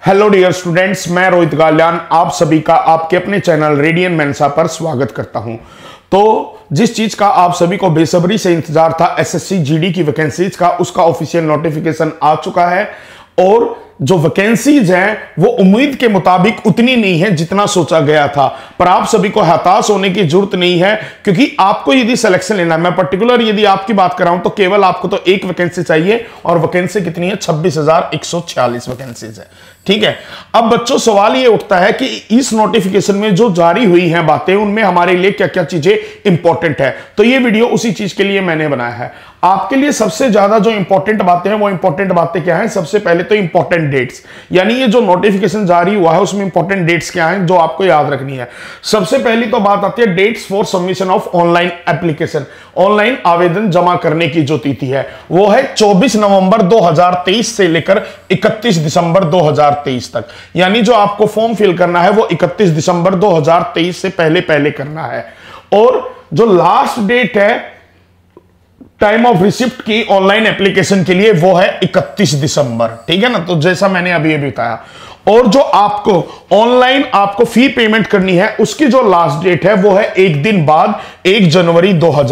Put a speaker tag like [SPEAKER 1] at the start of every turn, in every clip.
[SPEAKER 1] Hello dear students, मैं रोहित गालियान आप सभी का आपके अपने चैनल रेडियन मेंसा पर स्वागत करता हूं। तो जिस चीज का आप सभी को बेसब्री से इंतजार था, एसएससी जीडी की वैकेंसीज का, उसका ऑफिशियल नोटिफिकेशन आ चुका है। और जो वैकेंसीज हैं वो उम्मीद के मुताबिक उतनी नहीं है जितना सोचा गया था, पर आप सभी को हताश होने की जरूरत नहीं है, क्योंकि आपको यदि सिलेक्शन लेना है, मैं पर्टिकुलर यदि आपकी बात कर रहा हूं तो केवल आपको तो एक वैकेंसी चाहिए, और वैकेंसी कितनी है? 26,146 वैकेंसीज है। ठीक है। अब बच्चों सवाल ये उठता है कि इस नोटिफिकेशन में जो जारी हुई हैं बातें, उनमें हमारे लिए क्या क्या चीजें इंपॉर्टेंट है। तो ये वीडियो उसी चीज के लिए मैंने बनाया है। आपके लिए सबसे ज्यादा जो इंपॉर्टेंट बातें हैं वो इंपॉर्टेंट बातें क्या हैं? सबसे पहले तो इंपॉर्टेंट डेट्स, यानी ये जो नोटिफिकेशन जारी हुआ है उसमें इंपॉर्टेंट डेट्स क्या हैं जो आपको याद रखनी है। सबसे पहली तो बात आती है dates for submission of online application. Online आवेदन जमा करने की जो तिथि है वो है 24 नवंबर 2023 से लेकर 31 दिसंबर 2023 तक। यानी जो आपको फॉर्म फिल करना है वो 31 दिसंबर 2023 से पहले पहले करना है। और जो लास्ट डेट है टाइम ऑफ रिसिप्ट की ऑनलाइन एप्लीकेशन के लिए वो है 31 दिसंबर। ठीक है ना। तो जैसा मैंने अभी अभी बताया, और जो आपको ऑनलाइन आपको फी पेमेंट करनी है उसकी जो लास्ट डेट है वो है एक दिन बाद 1 जनवरी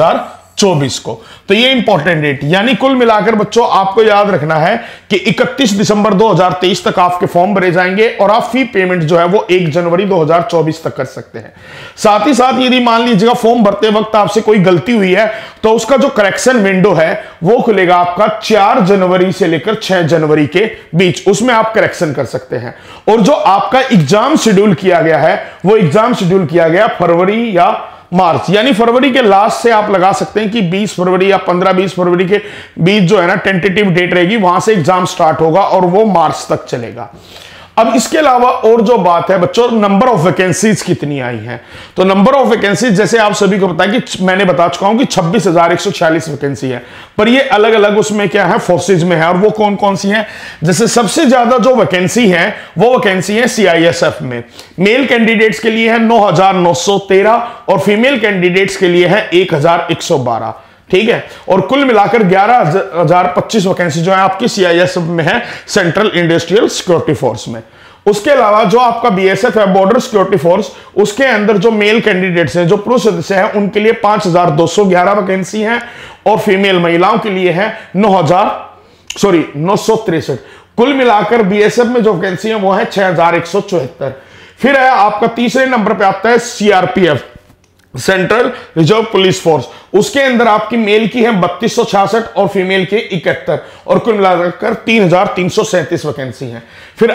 [SPEAKER 1] 2024 को। तो ये इंपॉर्टेंट डेट, यानी कुल मिलाकर बच्चों आपको याद रखना है कि 31 दिसंबर 2023 तक आपके फॉर्म भरे जाएंगे और आप फी पेमेंट जो है वो 1 जनवरी 2024 तक कर सकते हैं। साथ ही साथ यदि मान लीजिएगा फॉर्म भरते वक्त आपसे कोई गलती हुई है तो उसका जो करेक्शन विंडो है वो खुलेगा आपका 4 जनवरी से लेकर 6 जनवरी के बीच, उसमें आप करेक्शन कर सकते हैं। और जो आपका एग्जाम शेड्यूल किया गया है वो एग्जाम शेड्यूल किया गया फरवरी या मार्च, यानी फरवरी के लास्ट से आप लगा सकते हैं कि 20 फरवरी या 15-20 फरवरी के बीच जो है ना टेंटेटिव डेट रहेगी, वहां से एग्जाम स्टार्ट होगा और वो मार्च तक चलेगा। अब इसके अलावा और जो बात है बच्चों, नंबर ऑफ वैकेंसीज कितनी आई हैं। तो नंबर ऑफ वैकेंसीज जैसे आप सभी को पता है कि मैंने बता चुका हूं कि 26,146 वैकेंसी है, पर ये अलग अलग उसमें क्या है फोर्सेज में है। और वो कौन कौन सी हैं? जैसे सबसे ज्यादा जो वैकेंसी है वो वैकेंसी है सीआईएसएफ में। मेल कैंडिडेट्स के लिए है 9,913 और फीमेल कैंडिडेट्स के लिए है 1,112। ठीक है। और कुल मिलाकर 11,025 वैकेंसी जो है आपकी सीआईएसएफ में है, सेंट्रल इंडस्ट्रियल सिक्योरिटी फोर्स में। उसके अलावा जो आपका बीएसएफ है, बॉर्डर सिक्योरिटी फोर्स, उसके अंदर जो मेल कैंडिडेट्स हैं, जो पुरुष सदस्य हैं, उनके लिए 5,211 वैकेंसी है और फीमेल महिलाओं के लिए है 963। कुल मिलाकर बीएसएफ में जो वैकेंसी है वो है 6,174। फिर है आपका तीसरे नंबर पे आता है CRPF, central reserve police force. उसके अंदर आपकी मेल की है 3,266 और फीमेल के 71, और कुल मिलाकर 3,337 वैकेंसी है। फिर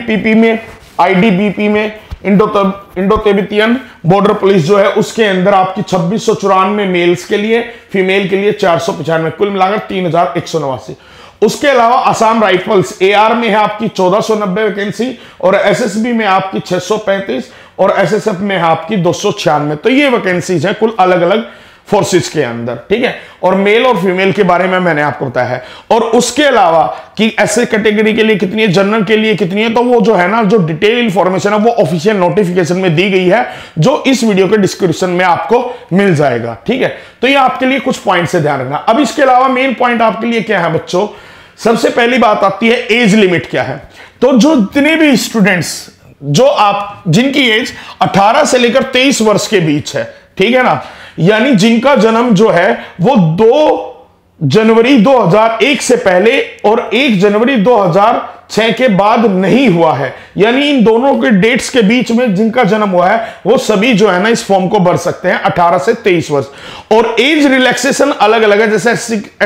[SPEAKER 1] आईडीबीपी में इंडो तिब्बतियन बॉर्डर पुलिस जो है उसके अंदर आपकी 2,694 मेल्स के लिए, फीमेल के लिए 495, कुल मिलाकर 3,189। उसके अलावा असम राइफल्स एआर में है आपकी 1,490 वैकेंसी, और एसएसबी में आपकी 635 और एसएसएफ में है आपकी 296। तो ये वैकेंसीज हैं कुल अलग अलग फोर्सेस के अंदर। ठीक है। और मेल और फीमेल के बारे में मैंने आपको बताया है। और उसके अलावा कि ऐसे कैटेगरी के लिए कितनी है, जनरल के लिए कितनी है, तो वो जो है ना जो डिटेल इंफॉर्मेशन है वो ऑफिशियल नोटिफिकेशन में दी गई है, जो इस वीडियो के डिस्क्रिप्शन में आपको मिल जाएगा। ठीक है। तो ये आपके लिए कुछ पॉइंट से ध्यान रखना। अब इसके अलावा मेन पॉइंट आपके लिए क्या है बच्चों? सबसे पहली बात आती है एज लिमिट क्या है। तो जो जितने भी स्टूडेंट्स जो आप जिनकी एज 18 से लेकर 23 वर्ष के बीच है, ठीक है ना, यानी जिनका जन्म जो है वो 2 जनवरी 2001 से पहले और 1 जनवरी 2006 के बाद नहीं हुआ है, यानी इन दोनों के डेट्स के बीच में जिनका जन्म हुआ है वो सभी जो है ना इस फॉर्म को भर सकते हैं 18 से 23 वर्ष। और एज रिलैक्सेशन अलग अलग है, जैसे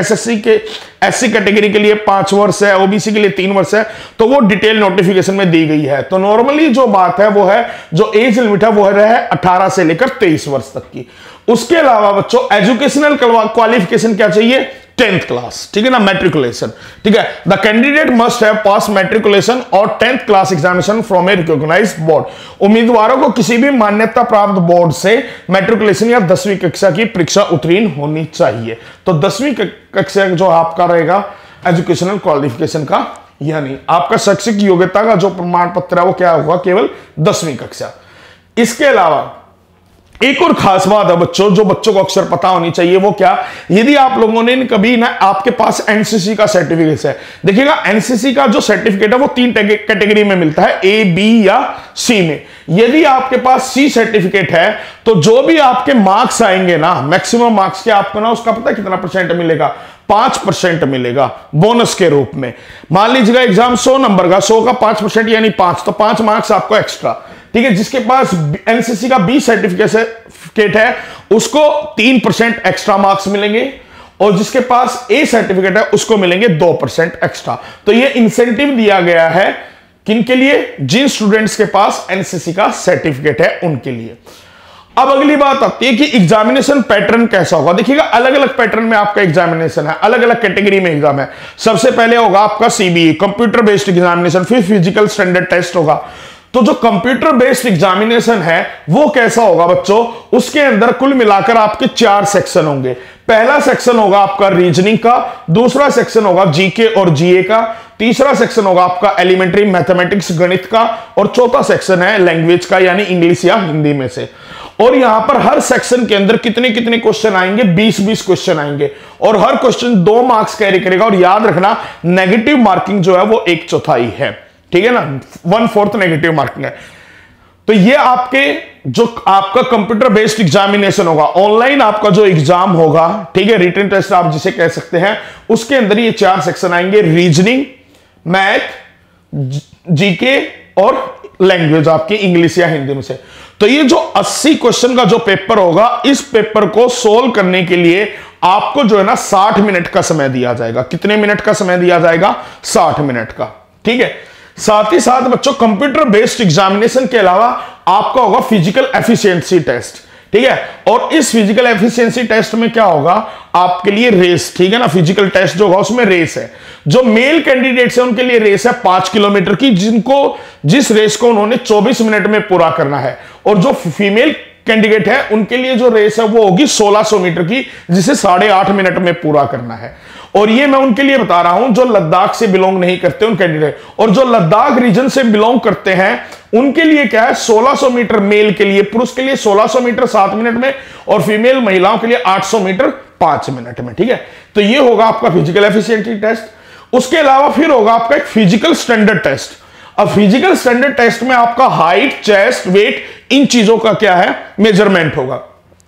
[SPEAKER 1] एससी कैटेगरी के लिए 5 वर्ष है, ओबीसी के लिए 3 वर्ष है, तो वो डिटेल नोटिफिकेशन में दी गई है। तो नॉर्मली जो बात है वो है जो एज लिमिट है वो है 18 से लेकर 23 वर्ष तक की। उसके अलावा बच्चों एजुकेशनल क्वालिफिकेशन क्या चाहिए? 10th class. ठीक है ना, मैट्रिकुलेशन। ठीक है। The candidate must have pass matriculation और 10th class examination from a recognised board. उम्मीदवारों को किसी भी मान्यता प्राप्त बोर्ड से मैट्रिकुलेशन या 10वीं कक्षा की परीक्षा उत्तीर्ण होनी चाहिए। तो 10वीं कक्षा जो आपका रहेगा एजुकेशनल क्वालिफिकेशन का, यानी आपका शैक्षिक योग्यता का जो प्रमाण पत्र है वो क्या होगा? केवल 10वीं कक्षा। इसके अलावा एक और खास बात है बच्चों, जो बच्चों को अक्सर पता होनी चाहिए, वो क्या, यदि आप लोगों ने कभी ना, आपके पास एनसीसी का सर्टिफिकेट है, देखिएगा एनसीसी का जो सर्टिफिकेट है वो 3 कैटेगरी में मिलता है, ए, बी या सी में। यदि आपके पास सी सर्टिफिकेट है तो जो भी आपके मार्क्स आएंगे ना, मैक्सिमम मार्क्स के आपको ना, उसका पता है कितना परसेंट मिलेगा, 5% मिलेगा बोनस के रूप में। मान लीजिएगा एग्जाम 100 नंबर का, 100 का 5% यानी 5, तो 5 मार्क्स आपको एक्स्ट्रा, ठीक है। जिसके पास एनसीसी का बी सर्टिफिकेट है उसको 3% एक्स्ट्रा मार्क्स मिलेंगे, और जिसके पास ए सर्टिफिकेट है उसको मिलेंगे 2% एक्स्ट्रा। तो ये इंसेंटिव दिया गया है किनके लिए, जिन स्टूडेंट्स के पास एनसीसी का सर्टिफिकेट है उनके लिए। अब अगली बात आती है कि एग्जामिनेशन पैटर्न कैसा होगा। देखिएगा अलग अलग पैटर्न में आपका एग्जामिनेशन है, अलग अलग कैटेगरी में एग्जाम है। सबसे पहले होगा आपका सीबीई, कंप्यूटर बेस्ड एग्जामिनेशन, फिर फिजिकल स्टैंडर्ड टेस्ट होगा। तो जो कंप्यूटर बेस्ड एग्जामिनेशन है वो कैसा होगा बच्चों, उसके अंदर कुल मिलाकर आपके 4 सेक्शन होंगे। पहला सेक्शन होगा आपका रीजनिंग का, दूसरा सेक्शन होगा जीके और जीए का, तीसरा सेक्शन होगा आपका एलिमेंट्री मैथमेटिक्स गणित का, और चौथा सेक्शन है लैंग्वेज का, यानी इंग्लिश या हिंदी में से। और यहां पर हर सेक्शन के अंदर कितने कितने क्वेश्चन आएंगे, 20-20 क्वेश्चन आएंगे, और हर क्वेश्चन 2 मार्क्स कैरी करेगा। और याद रखना नेगेटिव मार्किंग जो है वो 1/4 है, ठीक है ना, 1/4 नेगेटिव मार्किंग है। तो ये आपके जो आपका कंप्यूटर बेस्ड एग्जामिनेशन होगा, ऑनलाइन आपका जो एग्जाम होगा, ठीक है, रिटन टेस्ट आप जिसे कह सकते हैं, उसके अंदर ये 4 सेक्शन आएंगे, रीजनिंग, मैथ, जीके और लैंग्वेज आपकी इंग्लिश या हिंदी में से। तो ये जो 80 क्वेश्चन का जो पेपर होगा, इस पेपर को सोल्व करने के लिए आपको जो है ना 60 मिनट का समय दिया जाएगा। कितने मिनट का समय दिया जाएगा, 60 मिनट का, ठीक है। साथ ही साथ बच्चों कंप्यूटर बेस्ड एग्जामिनेशन के अलावा आपका होगा फिजिकल एफिशिएंसी टेस्ट, ठीक है। और इस फिजिकल एफिशिएंसी टेस्ट में क्या होगा, आपके लिए रेस, ठीक है ना, फिजिकल टेस्ट जो होगा उसमें रेस है। जो मेल कैंडिडेट्स हैं उनके लिए रेस है 5 किलोमीटर की, जिस रेस को उन्होंने 24 मिनट में पूरा करना है। और जो फीमेल कैंडिडेट है उनके लिए जो रेस है वो होगी 1600 मीटर की, जिसे 8.5 मिनट में पूरा करना है। और ये मैं उनके लिए बता रहा हूं जो लद्दाख से बिलोंग नहीं करते उन कैंडिडेट, और जो लद्दाख रीजन से बिलोंग करते हैं उनके लिए क्या है, 1600 मीटर मेल के लिए, पुरुष के लिए 1600 मीटर 7 मिनट में, और फीमेल महिलाओं के लिए 800 मीटर 5 मिनट में, ठीक है। तो ये होगा आपका फिजिकल एफिशिएंसी टेस्ट। उसके अलावा फिर होगा आपका एक फिजिकल स्टैंडर्ड टेस्ट। अब फिजिकल स्टैंडर्ड टेस्ट में आपका हाइट, चेस्ट, वेट, इन चीजों का क्या है, मेजरमेंट होगा।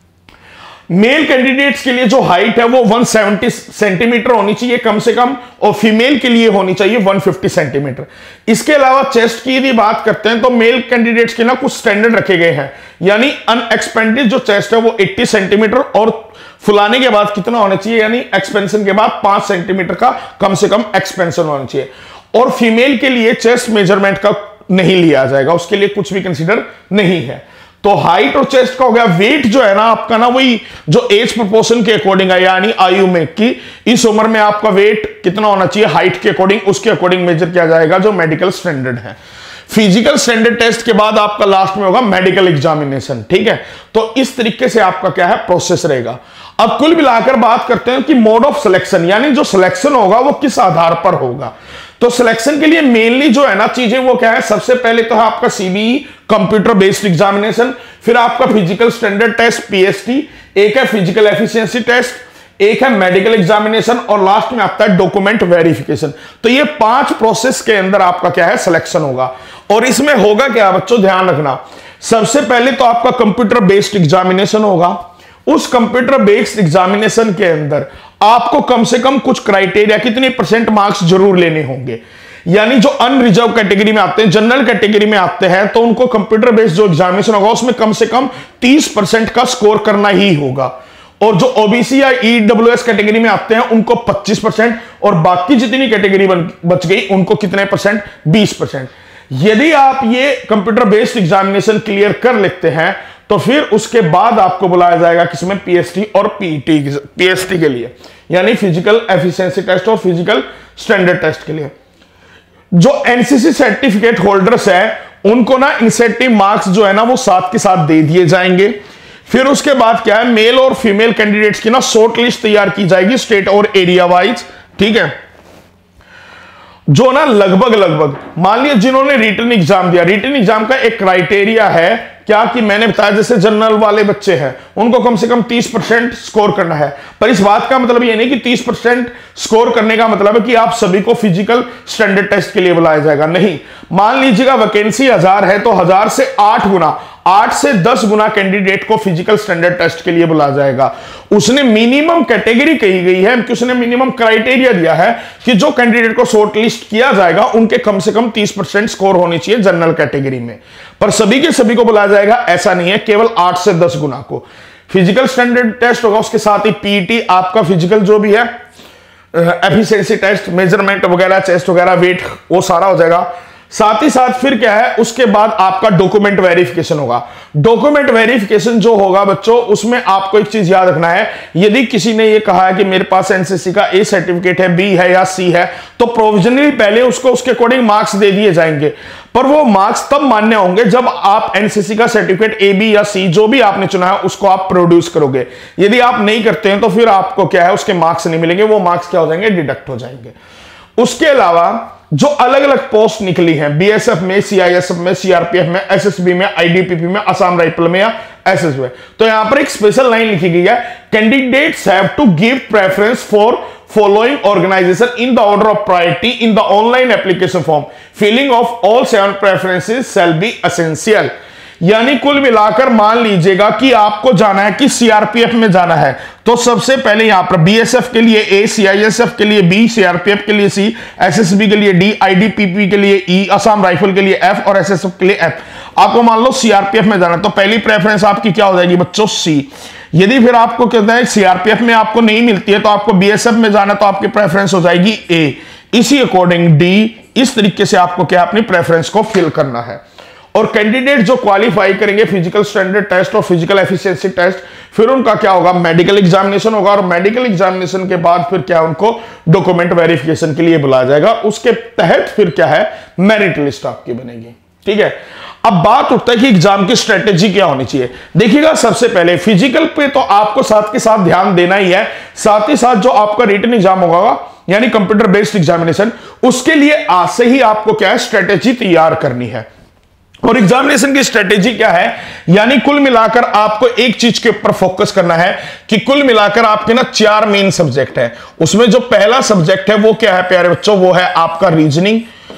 [SPEAKER 1] मेल कैंडिडेट्स के लिए जो हाइट है वो 170 सेंटीमीटर होनी चाहिए कम से कम, और फीमेल के लिए होनी चाहिए 150 सेंटीमीटर। इसके अलावा चेस्ट की यदि बात करते हैं तो मेल कैंडिडेट्स के ना कुछ स्टैंडर्ड रखे गए हैं, यानी अनएक्सपेंडेड जो चेस्ट है वो 80 सेंटीमीटर, और फुलाने के बाद कितना होना चाहिए, यानी एक्सपेंशन के बाद 5 सेंटीमीटर का कम से कम एक्सपेंशन होना चाहिए। और फीमेल के लिए चेस्ट मेजरमेंट का नहीं लिया जाएगा, उसके लिए कुछ भी कंसीडर नहीं है। तो हाइट और चेस्ट का हो गया। वेट जो है ना आपका ना वही जो एज प्रोपोर्शन के अकॉर्डिंग है, यानी आयु में कि इस उम्र में आपका वेट कितना होना चाहिए हाइट के अकॉर्डिंग, उसके अकॉर्डिंग मेजर किया जाएगा, जो मेडिकल स्टैंडर्ड है। फिजिकल स्टैंडर्ड टेस्ट के बाद आपका लास्ट में होगा मेडिकल एग्जामिनेशन, ठीक है। तो इस तरीके से आपका क्या है, प्रोसेस रहेगा। अब कुल मिलाकर बात करते हैं कि मोड ऑफ सिलेक्शन, यानी जो सिलेक्शन होगा वो किस आधार पर होगा। तो सिलेक्शन के लिए मेनली जो है ना चीजें वो क्या है, सबसे पहले तो है आपका सीबीई कंप्यूटर बेस्ड एग्जामिनेशन, फिर आपका फिजिकल स्टैंडर्ड टेस्ट पीएसटी, एक है फिजिकल एफिशिएंसी टेस्ट, एक है मेडिकल एग्जामिनेशन, और लास्ट में आता है डॉक्यूमेंट वेरिफिकेशन। तो ये 5 प्रोसेस के अंदर आपका क्या है, सिलेक्शन होगा। और इसमें होगा क्या बच्चों, ध्यान रखना, सबसे पहले तो आपका कंप्यूटर बेस्ड एग्जामिनेशन होगा। उस कंप्यूटर बेस्ड एग्जामिनेशन के अंदर आपको कम से कम कुछ क्राइटेरिया, कितने % मार्क्स जरूर लेने होंगे। यानी जो अनरिजर्व कैटेगरी में आते हैं, जनरल कैटेगरी में आते हैं, तो उनको कंप्यूटर बेस्ड जो एग्जामिनेशन होगा उसमें कम से कम 30% का स्कोर करना ही होगा। और जो ओबीसी या ईडब्ल्यूएस कैटेगरी में आते हैं उनको 25%, और बाकी जितनी कैटेगरी बच गई उनको कितने %, 20%। यदि आप ये कंप्यूटर बेस्ड एग्जामिनेशन क्लियर कर लेते हैं तो फिर उसके बाद आपको बुलाया जाएगा किसमें, पीएसटी और पीईटी, पीएसटी के लिए, यानी फिजिकल एफिशिएंसी टेस्ट और फिजिकल स्टैंडर्ड टेस्ट के लिए। जो एनसीसी सर्टिफिकेट होल्डर्स हैं उनको ना इंसेंटिव मार्क्स जो है ना वो साथ के साथ दे दिए जाएंगे। फिर उसके बाद क्या है, मेल और फीमेल कैंडिडेट्स की ना शॉर्ट लिस्ट तैयार की जाएगी स्टेट और एरिया वाइज, ठीक है। जो ना लगभग मान लिया जिन्होंने रिटन एग्जाम दिया, रिटन एग्जाम का एक क्राइटेरिया है क्या कि मैंने बताया जैसे जनरल वाले बच्चे हैं उनको कम से कम 30% स्कोर करना है, पर इस बात का मतलब ये नहीं कि 30% स्कोर करने का मतलब है कि आप सभी को फिजिकल स्टैंडर्ड टेस्ट के लिए बुलाया जाएगा, नहीं। मान लीजिएगा वैकेंसी 1000 है तो 1000 से 8 से 10 गुना कैंडिडेट को फिजिकल स्टैंडर्ड टेस्ट के लिए बुलाया जाएगा। उसने मिनिमम कैटेगरी कही गई है कि उसने मिनिमम क्राइटेरिया दिया है कि जो कैंडिडेट को शॉर्ट लिस्ट किया जाएगा उनके कम से कम 30% स्कोर होनी चाहिए जनरल कैटेगरी में, पर सभी के सभी को बुलाया जाएगा ऐसा नहीं है, केवल 8 से 10 गुना को फिजिकल स्टैंडर्ड टेस्ट होगा। उसके साथ ही पीईटी आपका फिजिकल जो भी है एफिशिएंसी टेस्ट, मेजरमेंट वगैरह, चेस्ट वगैरह, वेट, वो सारा हो जाएगा। साथ ही साथ फिर क्या है, उसके बाद आपका डॉक्यूमेंट वेरिफिकेशन होगा। डॉक्यूमेंट वेरिफिकेशन जो होगा बच्चों, उसमें आपको एक चीज याद रखना है, यदि किसी ने ये कहा है कि मेरे पास एनसीसी का ए सर्टिफिकेट है, बी है या सी है, तो प्रोविजनली पहले उसको उसके अकॉर्डिंग मार्क्स दे दिए जाएंगे, पर वो मार्क्स तब मान्य होंगे जब आप एनसीसी का सर्टिफिकेट ए, बी या सी जो भी आपने चुना है उसको आप प्रोड्यूस करोगे। यदि आप नहीं करते हैं तो फिर आपको क्या है, उसके मार्क्स नहीं मिलेंगे, वो मार्क्स क्या हो जाएंगे, डिडक्ट हो जाएंगे। उसके अलावा जो अलग अलग पोस्ट निकली हैं, बीएसएफ में, सीआईएसएफ में, सीआरपीएफ में, एसएसबी में, आईडीपीपी में, असम राइफल में या एसएस में, तो यहां पर एक स्पेशल लाइन लिखी गई है, candidates have to give preference for following organisation in the order of priority in the online application form, filling of all 7 preferences shall be essential. यानी कुल मिलाकर मान लीजिएगा कि आपको जाना है कि सीआरपीएफ में जाना है, तो सबसे पहले यहां पर बीएसएफ के लिए ए, सीआईएसएफ के लिए बी, सीआरपीएफ के लिए सी, एसएसबी के लिए डी, आईडीपीपी के लिए ई, असम राइफल के लिए एफ और एसएसएफ के लिए एफ। आपको मान लो सीआरपीएफ में जाना है तो पहली प्रेफरेंस आपकी क्या हो जाएगी बच्चों, सी। यदि फिर आपको कहता है सीआरपीएफ में आपको नहीं मिलती है तो आपको बीएसएफ में जाना, तो आपकी प्रेफरेंस हो जाएगी ए, इसी अकॉर्डिंग डी। इस तरीके से आपको क्या अपनी प्रेफरेंस को फिल करना है। और कैंडिडेट जो क्वालिफाई करेंगे फिजिकल स्टैंडर्ड टेस्ट और फिजिकल एफिशिएंसी टेस्ट, फिर उनका क्या होगा, मेडिकल एग्जामिनेशन होगा, और मेडिकल एग्जामिनेशन के बाद फिर क्या उनको डॉक्यूमेंट वेरिफिकेशन के लिए बुलाया जाएगा। उसके तहत फिर क्या है, मेरिट लिस्ट आपकी बनेगी। ठीक है, अब बात उठता है कि एग्जाम की स्ट्रेटेजी क्या होनी चाहिए। देखिएगा, सबसे पहले फिजिकल पे तो आपको साथ के साथ ध्यान देना ही है, साथ ही साथ जो आपका रिटन एग्जाम होगा यानी कंप्यूटर बेस्ड एग्जामिनेशन, उसके लिए आज से ही आपको क्या है, स्ट्रेटेजी तैयार करनी है। और एग्जामिनेशन की स्ट्रेटेजी क्या है, यानी कुल मिलाकर आपको एक चीज के ऊपर फोकस करना है कि कुल मिलाकर आपके ना 4 मेन सब्जेक्ट है। उसमें जो पहला सब्जेक्ट है वो क्या है प्यारे बच्चों, वो है आपका रीजनिंग।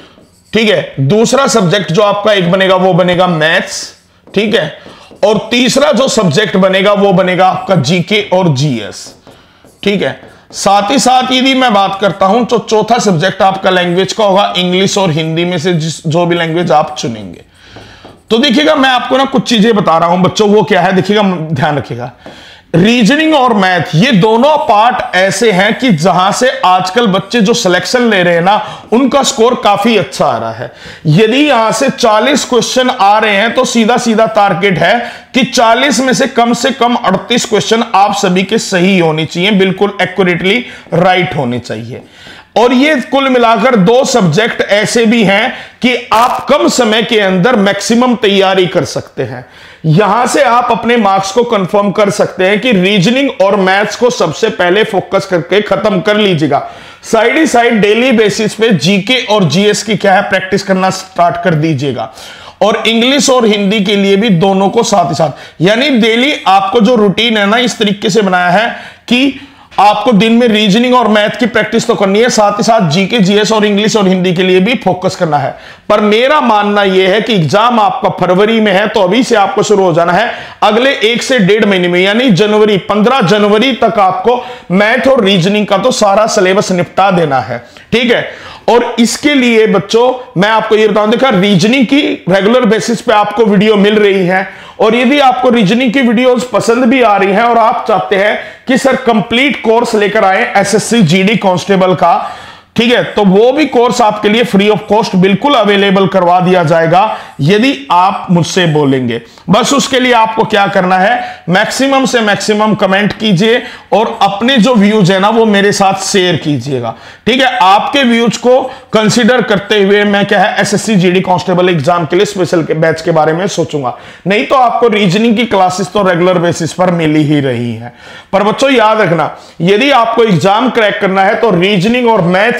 [SPEAKER 1] ठीक है, दूसरा सब्जेक्ट जो आपका एक बनेगा वो बनेगा मैथ्स। ठीक है, और तीसरा जो सब्जेक्ट बनेगा वो बनेगा आपका जीके और जीएस। ठीक है, साथ ही साथ यदि मैं बात करता हूं तो चौथा सब्जेक्ट आपका लैंग्वेज का होगा, इंग्लिश और हिंदी में से जो भी लैंग्वेज आप चुनेंगे। तो देखिएगा, मैं आपको ना कुछ चीजें बता रहा हूं बच्चों, वो क्या है देखिएगा, ध्यान रखिएगा। रीजनिंग और मैथ ये दोनों पार्ट ऐसे हैं कि जहां से आजकल बच्चे जो सिलेक्शन ले रहे हैं ना, उनका स्कोर काफी अच्छा आ रहा है। यदि यहां से 40 क्वेश्चन आ रहे हैं तो सीधा सीधा टारगेट है कि 40 में से कम 38 क्वेश्चन आप सभी के सही होने चाहिए, बिल्कुल एक्यूरेटली राइट होने चाहिए। और ये कुल मिलाकर 2 सब्जेक्ट ऐसे भी हैं कि आप कम समय के अंदर मैक्सिमम तैयारी कर सकते हैं। यहां से आप अपने मार्क्स को कंफर्म कर सकते हैं कि रीजनिंग और मैथ्स को सबसे पहले फोकस करके खत्म कर लीजिएगा। साइड ही साइड डेली बेसिस पे जीके और जीएस की क्या है, प्रैक्टिस करना स्टार्ट कर दीजिएगा। और इंग्लिश और हिंदी के लिए भी दोनों को साथ ही साथ, यानी डेली आपको जो रूटीन है ना, इस तरीके से बनाया है कि आपको दिन में रीजनिंग और मैथ की प्रैक्टिस तो करनी है, साथ ही साथ जीके, जीएस और इंग्लिश और हिंदी के लिए भी फोकस करना है। पर मेरा मानना यह है कि एग्जाम आपका फरवरी में है तो अभी से आपको शुरू हो जाना है। अगले 1 से 1.5 महीने में यानी जनवरी, 15 जनवरी तक आपको मैथ और रीजनिंग का तो सारा सिलेबस निपटा देना है। ठीक है, और इसके लिए बच्चों मैं आपको ये बताऊं, देखा रीजनिंग की रेगुलर बेसिस पे आपको वीडियो मिल रही है, और यदि आपको रीजनिंग की वीडियोस पसंद भी आ रही हैं और आप चाहते हैं कि सर कंप्लीट कोर्स लेकर आए एसएससी जीडी कांस्टेबल का, ठीक है, तो वो भी कोर्स आपके लिए फ्री ऑफ कॉस्ट बिल्कुल अवेलेबल करवा दिया जाएगा यदि आप मुझसे बोलेंगे। बस उसके लिए आपको क्या करना है, मैक्सिमम से मैक्सिमम कमेंट कीजिए और अपने जो व्यूज है ना वो मेरे साथ शेयर कीजिएगा। ठीक है, आपके व्यूज को कंसीडर करते हुए मैं क्या है एसएससी जीडी कांस्टेबल एग्जाम के लिए स्पेशल बैच के बारे में सोचूंगा। नहीं तो आपको रीजनिंग की क्लासेस तो रेगुलर बेसिस पर मिल ही रही है। पर बच्चों याद रखना, यदि आपको एग्जाम क्रैक करना है तो रीजनिंग और मैथ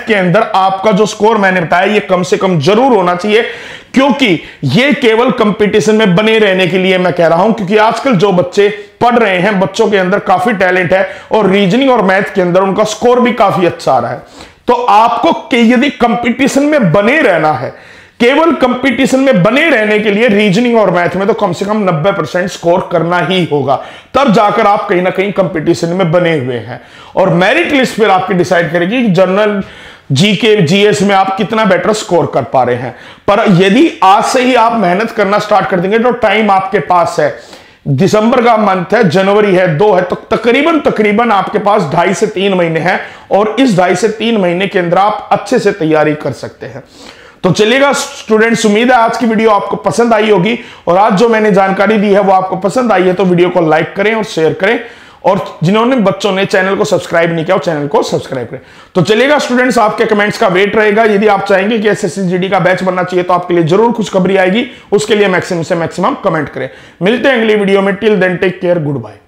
[SPEAKER 1] मैथ के अंदर आपका जो स्कोर मैंने बताया ये कम से कम जरूर होना चाहिए, क्योंकि ये केवल कंपटीशन में बने रहने के लिए मैं कह रहा हूं, क्योंकि आजकल जो बच्चे पढ़ रहे हैं बच्चों के अंदर काफी टैलेंट है और रीजनिंग और मैथ के अंदर उनका स्कोर भी काफी अच्छा आ रहा है। तो आपको यदि कंपटीशन में बने रहना है, केवल कंपटीशन में बने रहने के लिए रीजनिंग और मैथ में तो कम से कम 90% स्कोर करना ही होगा, तब जाकर आप कहीं ना कहीं कंपटीशन में बने हुए हैं। और मेरिट लिस्ट फिर आपकी डिसाइड करेगी कि जनरल जीके जीएस में आप कितना बेटर स्कोर कर पा रहे हैं। पर यदि आज से ही आप मेहनत करना स्टार्ट कर देंगे तो टाइम आपके पास है, दिसंबर का मंथ है, जनवरी है, 2 है, तो तकरीबन आपके पास 2.5 से 3 महीने हैं और इस 2.5 से 3 महीने के अंदर आप अच्छे से तैयारी कर सकते हैं। तो चलिएगा स्टूडेंट्स, उम्मीद है आज की वीडियो आपको पसंद आई होगी और आज जो मैंने जानकारी दी है वो आपको पसंद आई है तो वीडियो को लाइक करें और शेयर करें, और जिन्होंने बच्चों ने चैनल को सब्सक्राइब नहीं किया वो चैनल को सब्सक्राइब करें। तो चलिएगा स्टूडेंट्स, आपके कमेंट्स का वेट रहेगा। यदि आप चाहेंगे कि एसएससी जीडी का बैच बनना चाहिए तो आपके लिए जरूर खुशखबरी आएगी, उसके लिए मैक्सिमम से मैक्सिमम कमेंट करें। मिलते हैं अगली वीडियो में, till then take care, good bye.